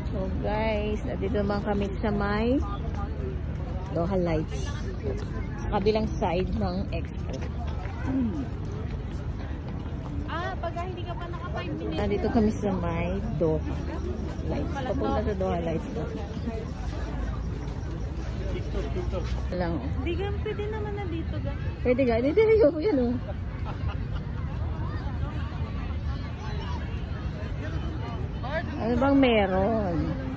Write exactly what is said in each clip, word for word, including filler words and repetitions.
So guys, nandito naman kami sa may Doha Lights. Sa kabilang side ng Expo. Hmm. Ah, pag hindi ka pa naka five minutes. Nandito kami sa may Doha Lights. Papunta sa Doha Lights ko. Lang. Hindi ka, pwede naman na dito ga. Pwede ga, dito ayoko yan oh. Ano bang meron?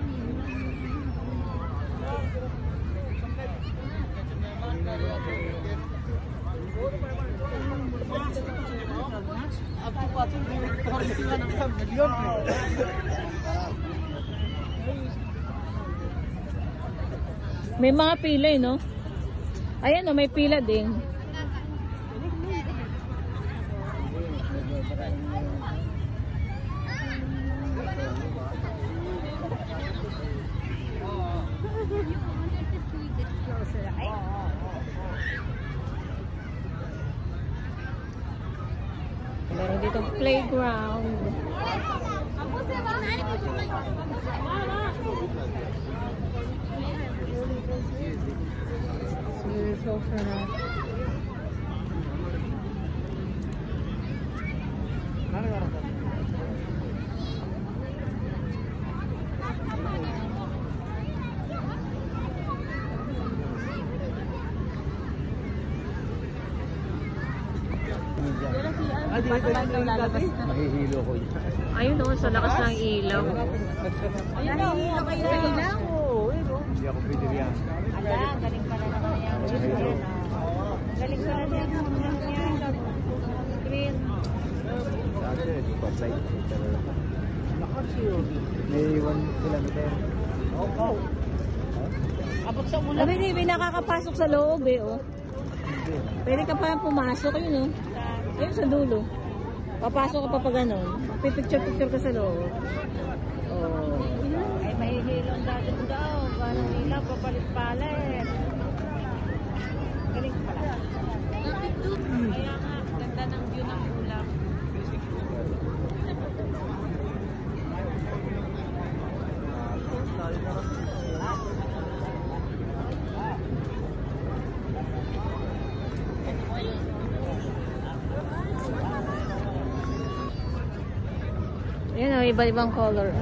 May mga pila eh, no? Ayan oh, may pila din. Meron dito playground. So sarap. Mahihilo ko yun. Ayun o, sa lakas ng ilaw. Nahihilo kayo sa ilaw. Hindi ako pwede riyan. Ala, galing pala naman yan. Galing pala niya. Green. Dati, ito pa side. May one kilometer. Oo. Abot sa mula. Sabi hindi nakakapasok sa loob eh, oh. Pwede ka pa pumasok, yun, oh. Ayun sa dulo. Papasok ka pa pa ganun. Pipicture-picture ka sa loob. Oh. Ay, mahihilong dati daw. Parang ilaw, papalit-palit. Galing pala. Kaya nga, ganda ng view ng ulap. Ayan o, iba-ibang color.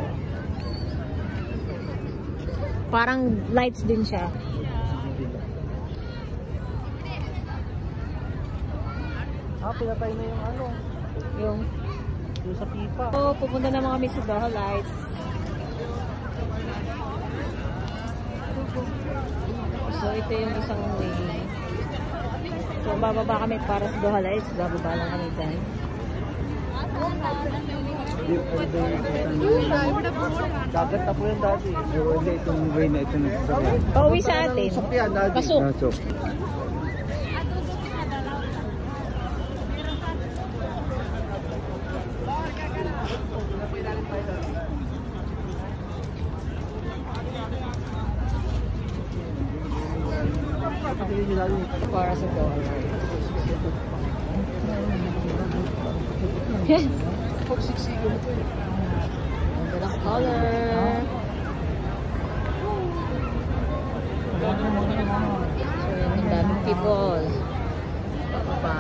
Parang lights din siya. Ah, pinatay na yung ano. Yung, Yung sa pipa. oh, pupunta naman kami sa Doha Lights. So, ito yung isang way. So, bababa kami para sa Doha Lights. Bababa lang kami dyan. Dagat na po yan dati. Hindi, itong way na ito nagsasakyan. Pauwi sa atin. Pasok. Pasok. Para sa Doha Lights. Ganda ng color. So, yun, ang daming people. Bababa.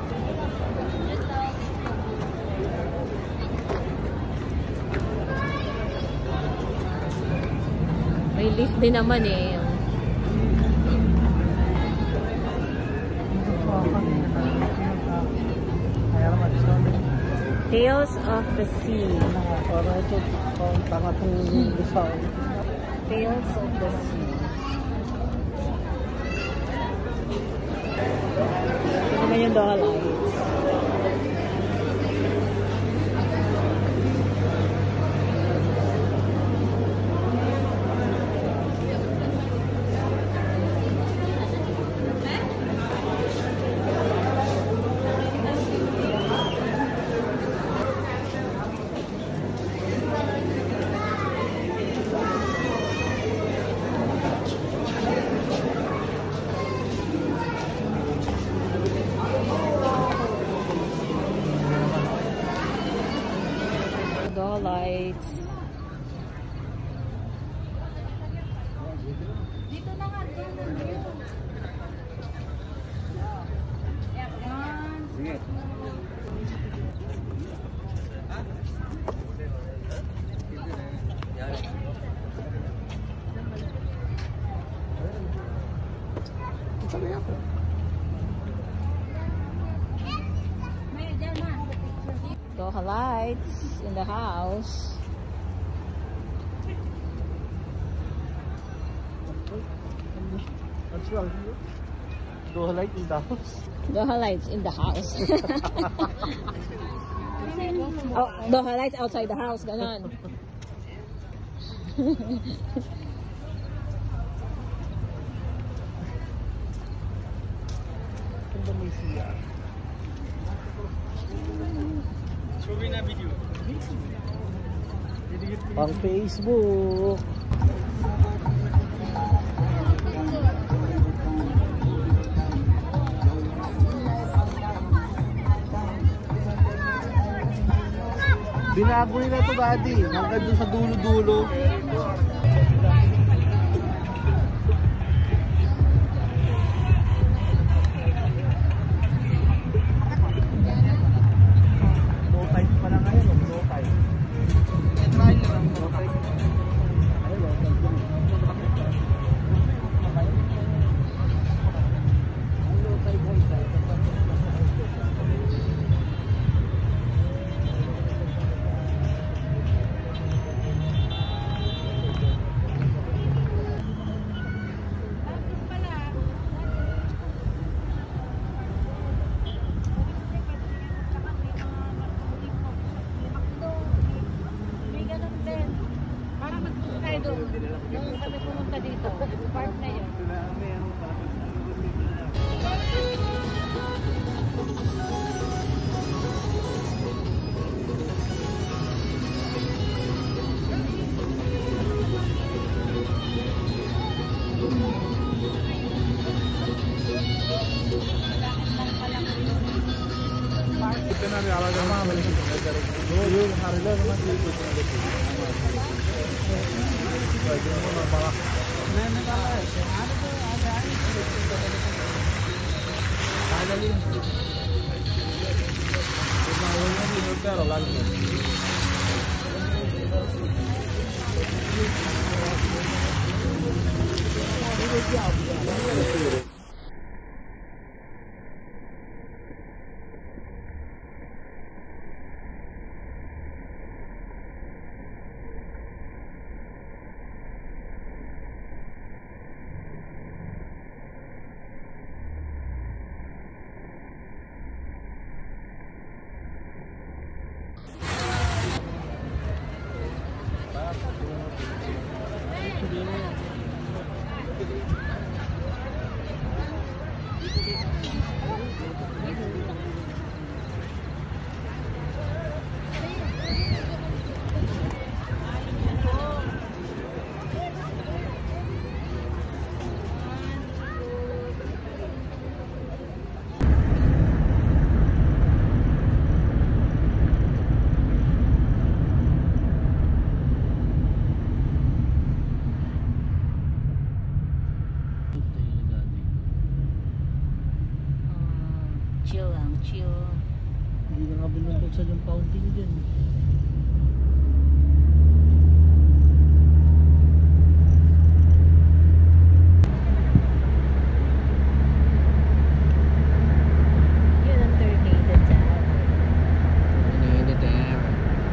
May lift din naman eh. Tales of the Sea. Para ito, tanga itong lisaw. Tales of the Sea. Ito naman yung Doha Lights. Doha lights in the house. What's wrong? Doha light in the house. Doha lights in the house. Oh, Doha lights outside the house. Ganon. Indonesia. Pang Facebook. Binago nila to daddy, hanggang doon sa dulo-dulo. Low tide pa lang ngayon, low tide. Try nyo lang, low tide. Ay, low tide. Low tide, high tide. Nung kami pumunta dito, park na yun. Ito na rin, alaga mga malikin. Yung harila naman dito. Pwede mo na baka. Ano ba? Ano ba? Finally. Tumawag na din pero lang yun. Chill lang, chill. Hindi na nga binubuksan yung fountain dyan. Yun ang Tornado Tower. Tornado Tower.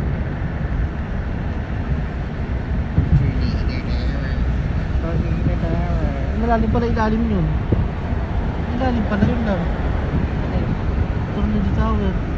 Tornado Tower. Malalim pala ilalim yun. Ilalim pala yun lang. Tornado Tower.